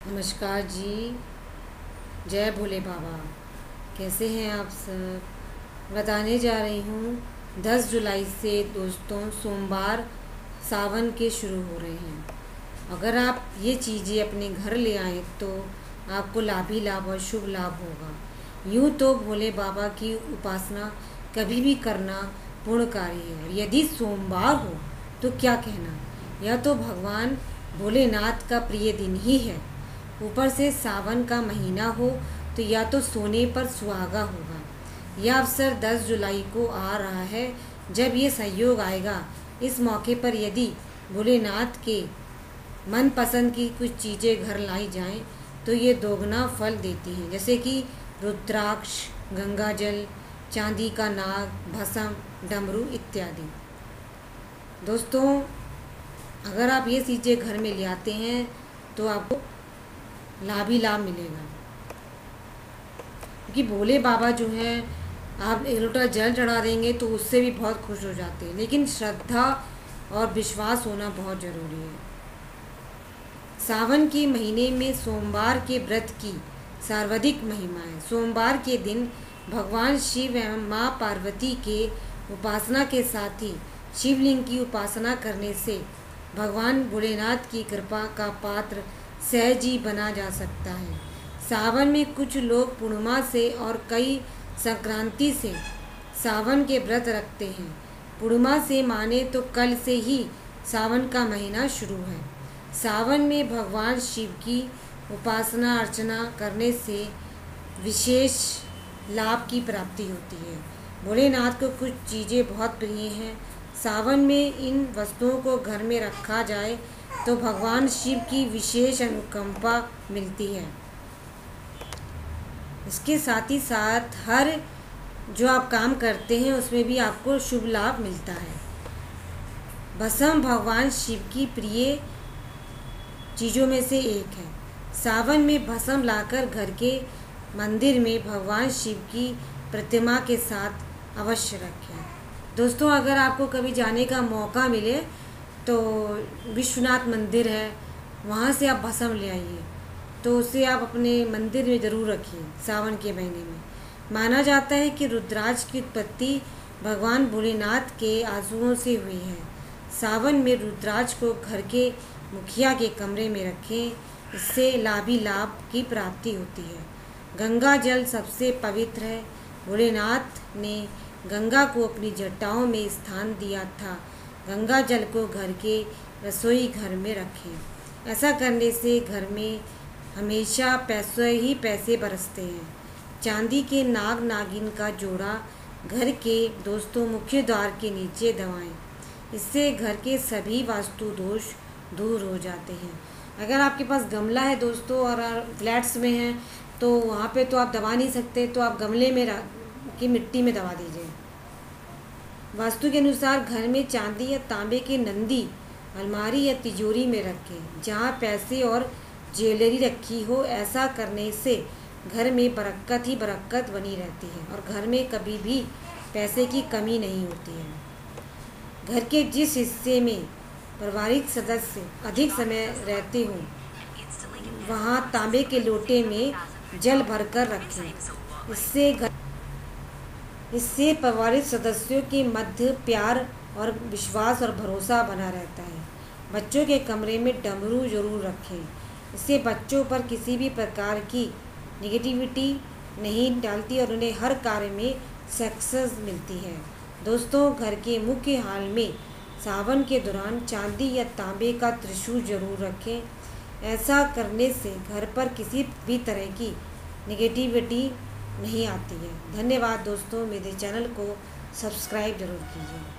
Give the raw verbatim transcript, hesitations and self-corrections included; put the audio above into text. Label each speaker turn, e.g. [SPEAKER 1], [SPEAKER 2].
[SPEAKER 1] नमस्कार जी। जय भोले बाबा। कैसे हैं आप सब। बताने जा रही हूँ दस जुलाई से दोस्तों सोमवार सावन के शुरू हो रहे हैं। अगर आप ये चीज़ें अपने घर ले आएँ तो आपको लाभ ही लाभ और शुभ लाभ होगा। यूँ तो भोले बाबा की उपासना कभी भी करना पुण्यकारी है, और यदि सोमवार हो तो क्या कहना। यह तो भगवान भोलेनाथ का प्रिय दिन ही है। ऊपर से सावन का महीना हो तो या तो सोने पर सुहागा होगा। यह अवसर दस जुलाई को आ रहा है, जब ये संयोग आएगा। इस मौके पर यदि भोलेनाथ के मन पसंद की कुछ चीज़ें घर लाई जाएं तो ये दोगुना फल देती हैं, जैसे कि रुद्राक्ष, गंगा जल, चांदी का नाग, भस्म, डमरू इत्यादि। दोस्तों, अगर आप ये चीज़ें घर में ले आते हैं तो आपको लाभ ही लाभ मिलेगा, क्योंकि भोले बाबा जो हैं, आप एक लोटा जल चढ़ा देंगे तो उससे भी बहुत खुश हो जाते हैं। लेकिन श्रद्धा और विश्वास होना बहुत ज़रूरी है। सावन के महीने में सोमवार के व्रत की सर्वाधिक महिमा है। सोमवार के दिन भगवान शिव एवं माँ पार्वती के उपासना के साथ ही शिवलिंग की उपासना करने से भगवान भोलेनाथ की कृपा का पात्र सहज ही बना जा सकता है। सावन में कुछ लोग पूर्णिमा से और कई संक्रांति से सावन के व्रत रखते हैं। पूर्णिमा से माने तो कल से ही सावन का महीना शुरू है। सावन में भगवान शिव की उपासना अर्चना करने से विशेष लाभ की प्राप्ति होती है। भोलेनाथ को कुछ चीज़ें बहुत प्रिय हैं। सावन में इन वस्तुओं को घर में रखा जाए तो भगवान शिव की विशेष अनुकंपा मिलती है। इसके साथ ही साथ हर जो आप काम करते हैं उसमें भी आपको शुभ लाभ मिलता है। भस्म भगवान शिव की प्रिय चीज़ों में से एक है। सावन में भस्म लाकर घर के मंदिर में भगवान शिव की प्रतिमा के साथ अवश्य रखें। दोस्तों, अगर आपको कभी जाने का मौका मिले तो विश्वनाथ मंदिर है, वहाँ से आप भस्म ले आइए, तो उसे आप अपने मंदिर में ज़रूर रखिए। सावन के महीने में माना जाता है कि रुद्राक्ष की उत्पत्ति भगवान भोलेनाथ के आंसुओं से हुई है। सावन में रुद्राक्ष को घर के मुखिया के कमरे में रखें, इससे लाभ ही लाभ की प्राप्ति होती है। गंगा जल सबसे पवित्र है। भोलेनाथ ने गंगा को अपनी जटाओं में स्थान दिया था। गंगा जल को घर के रसोई घर में रखें। ऐसा करने से घर में हमेशा पैसे ही पैसे बरसते हैं। चांदी के नाग नागिन का जोड़ा घर के दोस्तों मुख्य द्वार के नीचे दबाएं। इससे घर के सभी वास्तु दोष दूर हो जाते हैं। अगर आपके पास गमला है दोस्तों और फ्लैट्स में हैं तो वहाँ पे तो आप दबा नहीं सकते, तो आप गमले में की मिट्टी में दबा दीजिए। वास्तु के अनुसार घर में चांदी या तांबे के नंदी अलमारी या तिजोरी में रखें, जहाँ पैसे और ज्वेलरी रखी हो। ऐसा करने से घर में बरकत ही बरकत बनी रहती है और घर में कभी भी पैसे की कमी नहीं होती है। घर के जिस हिस्से में पारिवारिक सदस्य अधिक समय रहते हों, वहाँ तांबे के लोटे में जल भरकर रखें। इससे घर इससे पारिवारिक सदस्यों के मध्य प्यार और विश्वास और भरोसा बना रहता है। बच्चों के कमरे में डमरू जरूर रखें। इससे बच्चों पर किसी भी प्रकार की नेगेटिविटी नहीं डालती और उन्हें हर कार्य में सक्सेस मिलती है। दोस्तों, घर के मुख्य हॉल में सावन के दौरान चांदी या तांबे का त्रिशूल जरूर रखें। ऐसा करने से घर पर किसी भी तरह की नेगेटिविटी नहीं आती है। धन्यवाद दोस्तों, मेरे चैनल को सब्सक्राइब जरूर कीजिए।